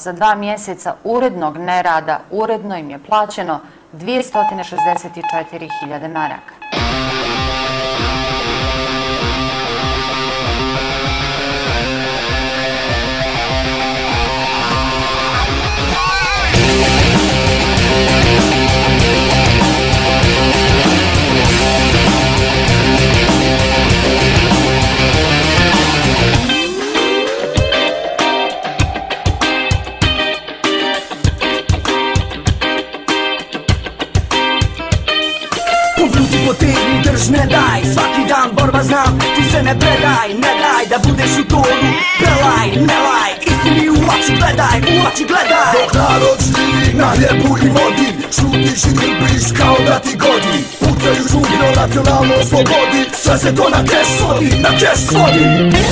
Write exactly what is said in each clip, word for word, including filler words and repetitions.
Za dva mjeseca urednog nerada uredno im je plaćeno dvjesto šezdeset četiri hiljade maraka. Povruti potegni, drž, ne daj, svaki dan borba znam, ti se ne predaj, ne daj da budeš u toru, prelaj, ne laj, istini u oči gledaj, u oči gledaj. Dok narod živi na hljebu i vodi, šutiš i trpiš kao da ti godi. Pucaju žugi o nacionalnoj slobodi, sve se to na keš svodi, na keš svodi.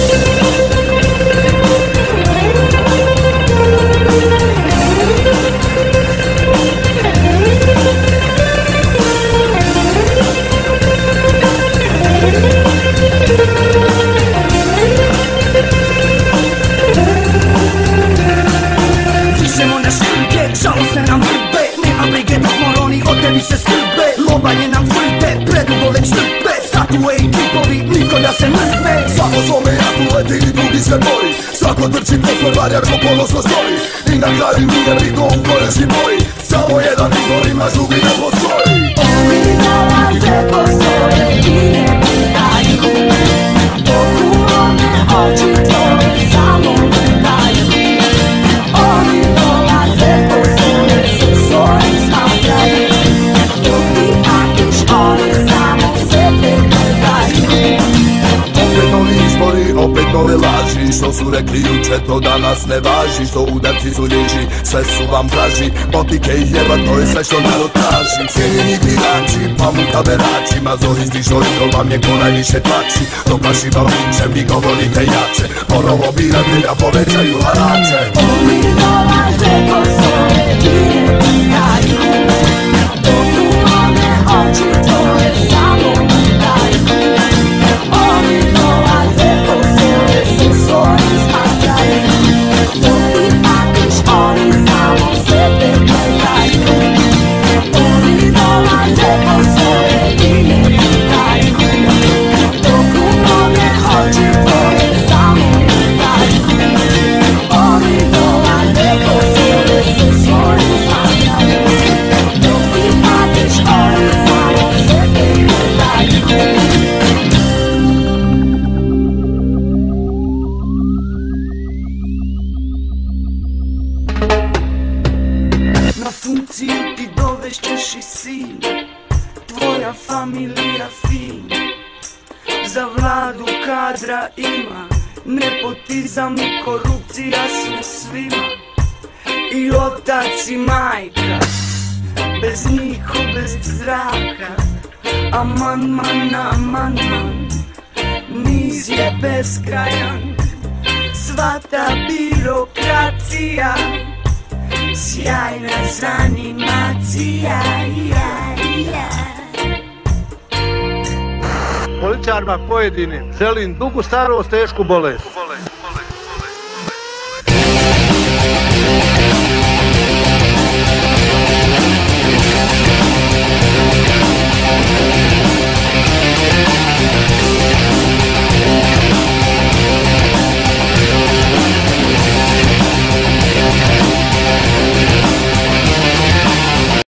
Žalostne nam vrbe, nema brige dok moroni od tebi se skrbe. Lobanje nam vrbe, predugo već trpe, statue i kipovi, niko da se mrtve. Svako svome jaku leti i drugi se bori, svako trči posle varjar ko ponosno stoji. I na kraju nije bitno u kojoj si boji, samo jedan izbor ima, drugi ne postoji. Ovi dolaze postoje i ne pitaju, dok u one oči tvoje samo gledaju. Oni dolaze postoje se svojim smatraju, dok ti patiš oni samo sebe gledaju. Opet novi izbori, opet nove laži, što su rekli juče to danas ne važi. Što udarci su riječi, sve su vam draži, motike i jeba, to je sve što narod traži. Cijenjeni birači, pamuka berači, mazohisti šorito vam je ko najviše tlači. Dok vaši vam liče, vi govorite jače, porovo birate da povećaju harače. Oni dolaze postoje i ne pitaju, dok u one oči tvoje samo gledaju. Oni dolaze postoje se svojim smatraju, dok ti patiš oni samo sebe gledaju. Oni dolaze postoje i ne pitaju, dok u one oči tvoje samo gledaju. Oni dolaze postoje se svojim smatraju, dok ti patiš oni samo sebe gledaju. Na funkciju ti dovešćeš i sin, tvoja familija fin. Za vladu kadra ima, nepotizam i korupcija su svima. I otac i majka, bez njih bez zraka. Amandman na amandman, niz je beskrajan. Sva ta birokracija, sjajna zanimacija, ja, ja. Političarima pojedinim želim dugu starost, tešku bolest.